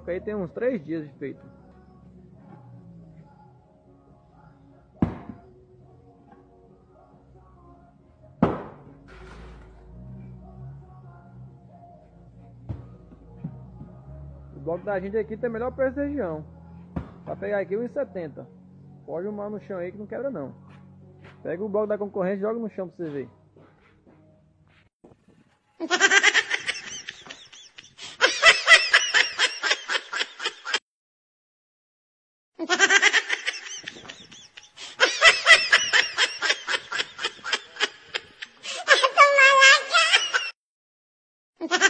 bloco aí tem uns 3 dias de feito. O bloco da gente aqui tem o melhor preço da região. Pra pegar aqui R$1,70. Pode arrumar no chão aí que não quebra não. Pega o bloco da concorrência e joga no chão pra você ver. Toma lá,